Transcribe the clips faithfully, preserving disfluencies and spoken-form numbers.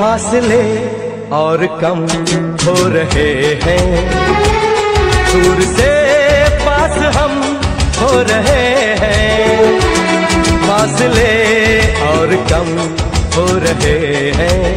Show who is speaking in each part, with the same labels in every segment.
Speaker 1: फासले और कम हो रहे हैं, दूर से पास हम हो रहे हैं, फासले और कम हो रहे हैं।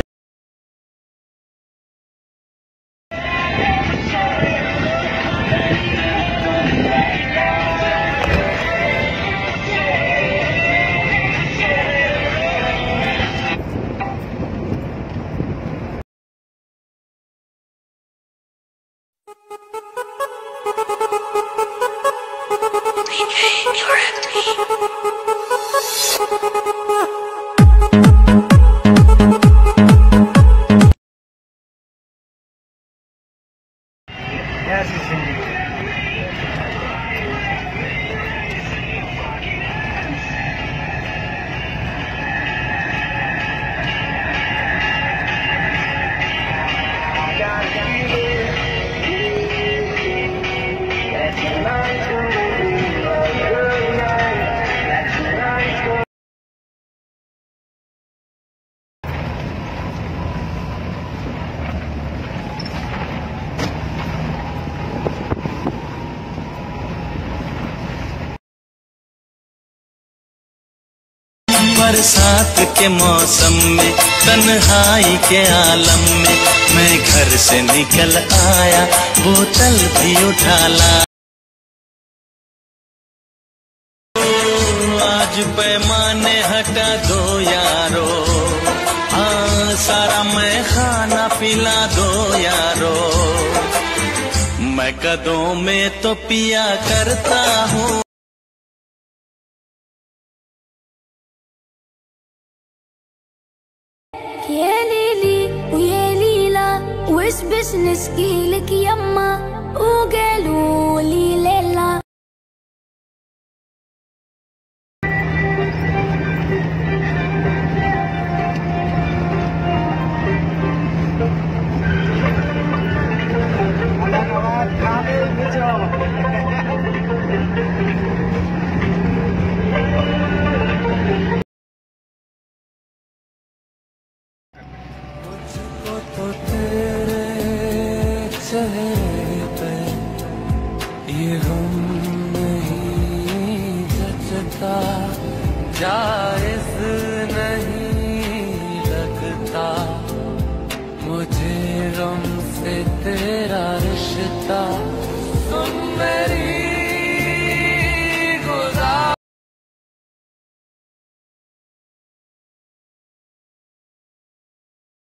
Speaker 2: बरसात के मौसम में तन्हाई के आलम में मैं घर से निकल आया, बोतल भी उठा ला। आज पैमाने हटा दो यारो, हाँ सारा मैं खाना पिला दो यारो, मैं कदों में तो पिया करता हूँ।
Speaker 3: يا ليلي ويا ليلى وش بش نشكي لك يما.